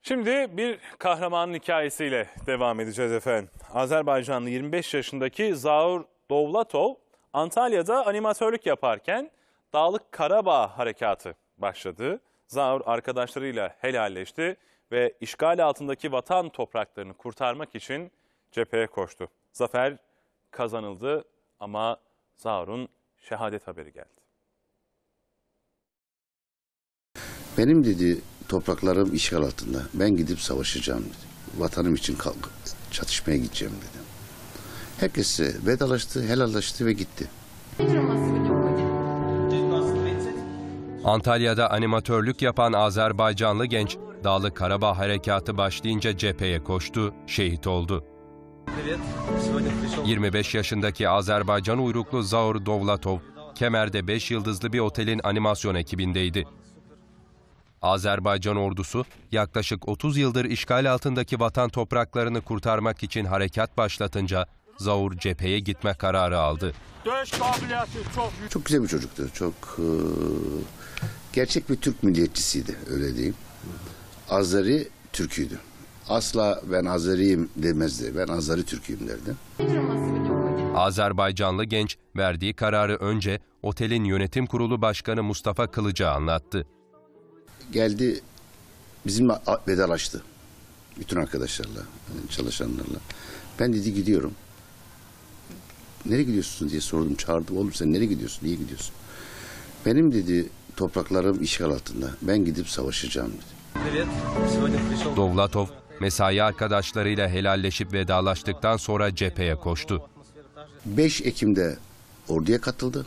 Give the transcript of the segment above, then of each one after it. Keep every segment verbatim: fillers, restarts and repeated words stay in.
Şimdi bir kahramanın hikayesiyle devam edeceğiz efendim. Azerbaycanlı yirmi beş yaşındaki Zaur Dovlatov Antalya'da animatörlük yaparken Dağlık Karabağ Harekatı başladı. Zaur arkadaşlarıyla helalleşti ve işgal altındaki vatan topraklarını kurtarmak için cepheye koştu. Zafer kazanıldı ama Zaur'un şehadet haberi geldi. Benim dedi topraklarım işgal altında. Ben gidip savaşacağım dedi. Vatanım için kalk, çatışmaya gideceğim dedi. Herkese vedalaştı, helallaştı ve gitti. Antalya'da animatörlük yapan Azerbaycanlı genç, Dağlık Karabağ Harekatı başlayınca cepheye koştu, şehit oldu. yirmi beş yaşındaki Azerbaycan uyruklu Zaur Dovlatov, Kemer'de beş yıldızlı bir otelin animasyon ekibindeydi. Azerbaycan ordusu yaklaşık otuz yıldır işgal altındaki vatan topraklarını kurtarmak için harekat başlatınca Zaur cepheye gitme kararı aldı. Dövüş kabiliyeti çok yüksek. Çok güzel bir çocuktu. Çok e, gerçek bir Türk milliyetçisiydi, öyle diyeyim. Azeri Türk'üydü. Asla ben Azeriyim demezdi. Ben Azeri Türk'üyüm derdi. Azerbaycanlı genç verdiği kararı önce otelin yönetim kurulu başkanı Mustafa Kılıç'a anlattı. Geldi, bizimle vedalaştı. Bütün arkadaşlarla, çalışanlarla. Ben dedi gidiyorum. Nereye gidiyorsun diye sordum, çağırdım. Oğlum sen nereye gidiyorsun, niye gidiyorsun? Benim dedi topraklarım işgal altında. Ben gidip savaşacağım dedi. Dovlatov, mesai arkadaşlarıyla helalleşip vedalaştıktan sonra cepheye koştu. beş Ekim'de orduya katıldı.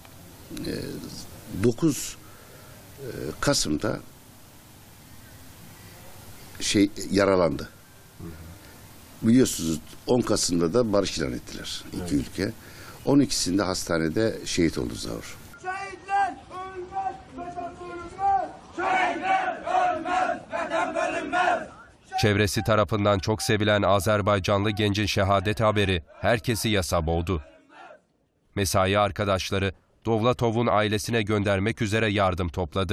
dokuz Kasım'da şey yaralandı. Biliyorsunuz on Kasım'da da barış ilan ettiler iki evet. ülke. on ikisinde hastanede şehit oldu Zaur. Şehitler ölmez, vatan bölünmez. Şehitler ölmez, vatan bölünmez. Çevresi tarafından çok sevilen Azerbaycanlı gencin şehadet haberi herkesi yasa boğdu. Mesai arkadaşları Dovlatov'un ailesine göndermek üzere yardım topladı.